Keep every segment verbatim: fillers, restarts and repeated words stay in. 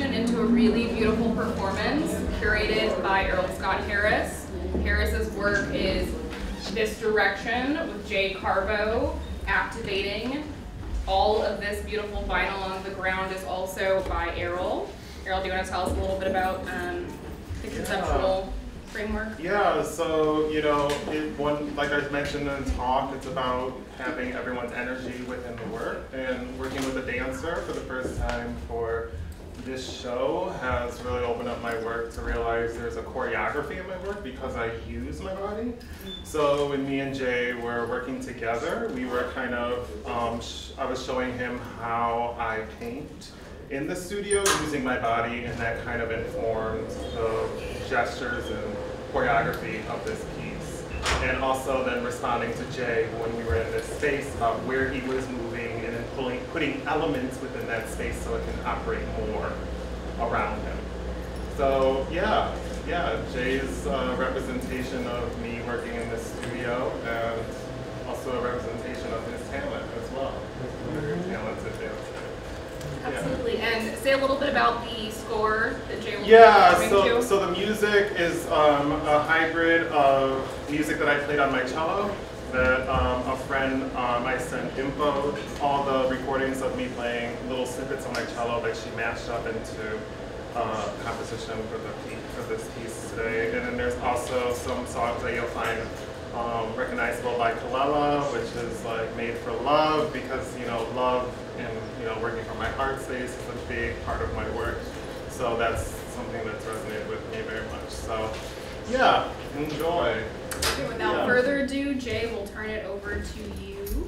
transition into a really beautiful performance curated by Erol Scott Harris. Harris's work is This Direction with Jay Carbo, activating. All of this beautiful vinyl on the ground is also by Erol. Erol, do you want to tell us a little bit about um, the conceptual yeah. framework? Yeah, so, you know, it, one, like I mentioned in the talk, it's about having everyone's energy within the work, and working with a dancer for the first time for this show has really opened up my work to realize there's a choreography in my work because I use my body. So when me and Jay were working together, we were kind of, um, sh I was showing him how I paint in the studio using my body, and that kind of informed the gestures and choreography of this piece. And also then responding to Jay when we were in this space about where he was moving, and then pulling, putting elements within that space so it can operate more around him. So yeah, yeah, Jay's uh, representation of me working in this studio, and also a representation of his talent as well. Very talented dancer. Absolutely, yeah. And say a little bit about the score that Jay will yeah, be so, to. so the music is um, a hybrid of music that I played on my cello, that um, a friend, um, I sent info, all the recordings of me playing little snippets on my cello that she mashed up into uh, composition for, the piece, for this piece today. And then there's also some songs that you'll find um, recognizable by Kalela, which is like made for love, because, you know, love and, you know, working from my heart space is a big part of my work. So that's something that's resonated with me very much. So yeah, enjoy. Okay, without yeah. further ado, Jay, will turn it over to you.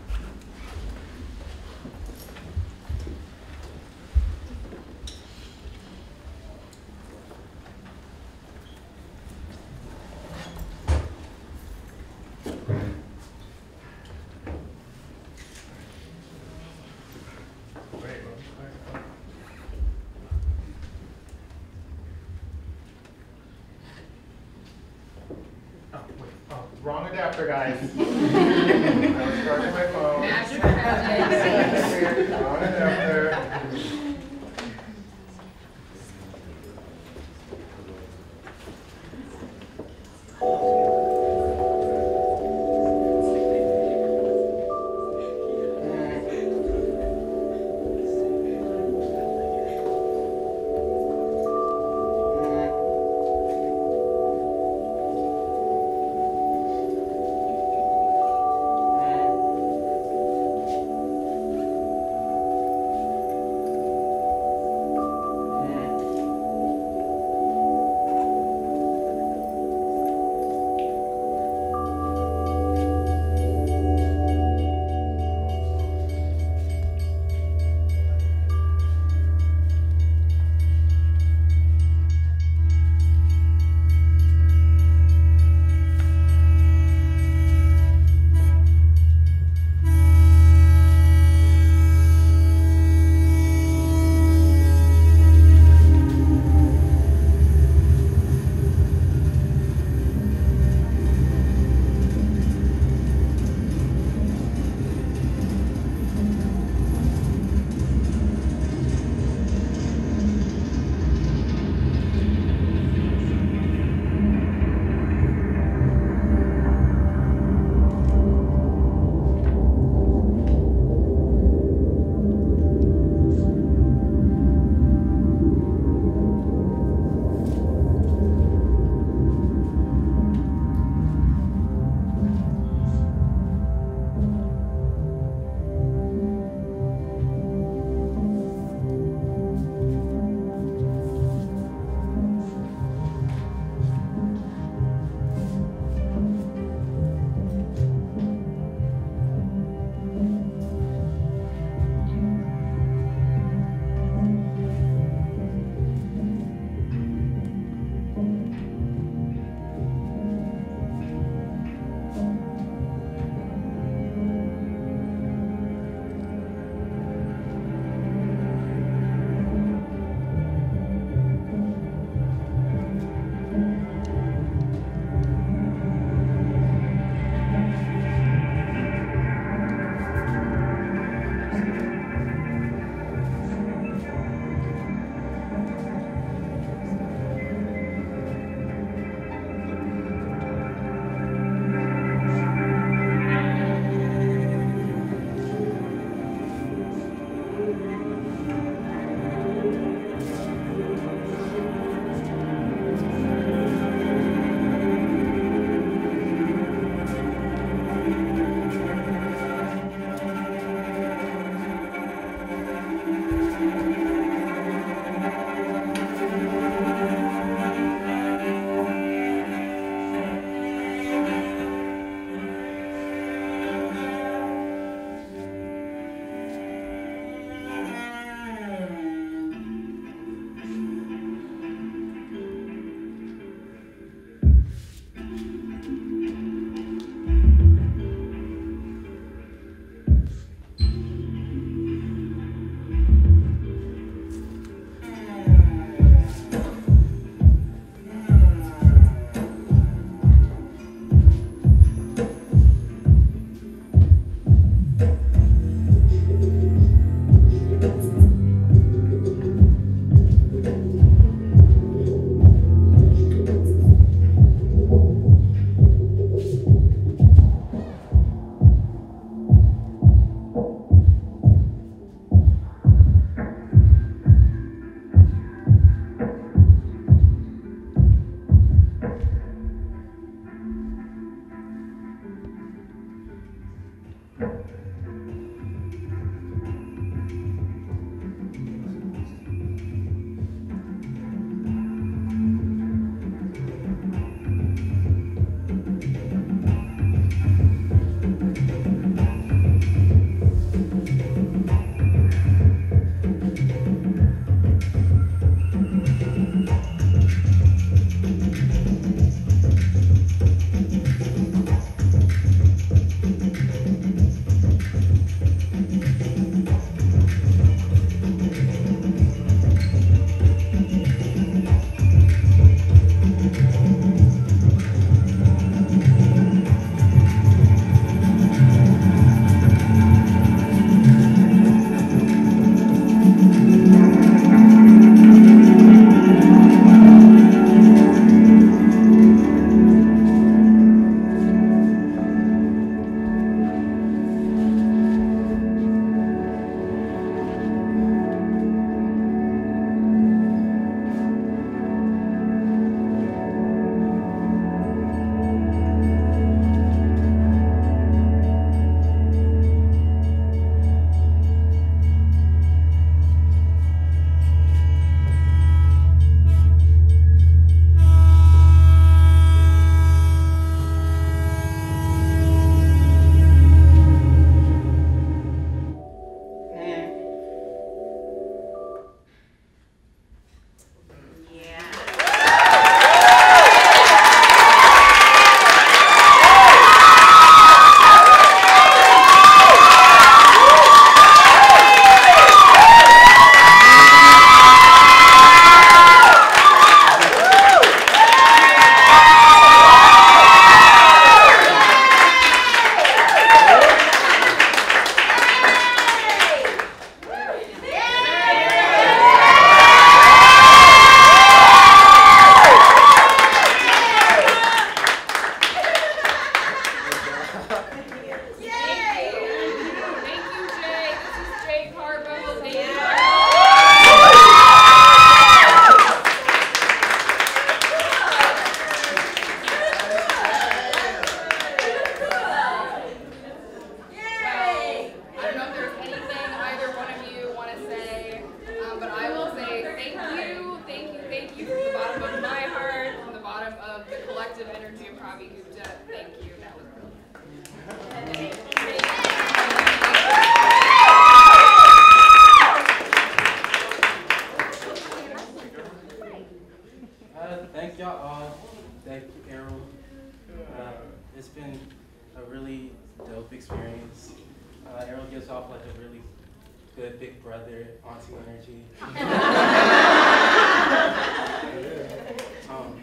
Wrong adapter, guys. I was charging my phone. Magic magic. Wrong adapter. Ravi Gupta. Thank you. That was brilliant. Uh, thank y'all all. Thank you, Erol. Uh, it's been a really dope experience. Uh, Erol gives off like a really good big brother, auntie energy. um,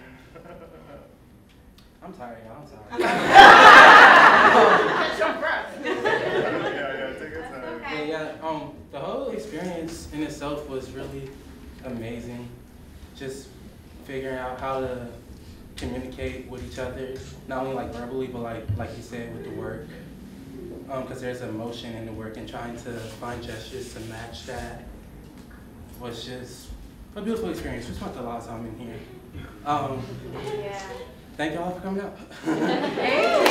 I'm tired, y'all. I'm tired. Yeah, yeah, take your time. Yeah, yeah. Um, the whole experience in itself was really amazing. Just figuring out how to communicate with each other, not only like verbally, but like like you said with the work. Because um, there's emotion in the work, and trying to find gestures to match that was just a beautiful experience. We spent a lot of time in here. Um, Yeah. Thank y'all for coming out.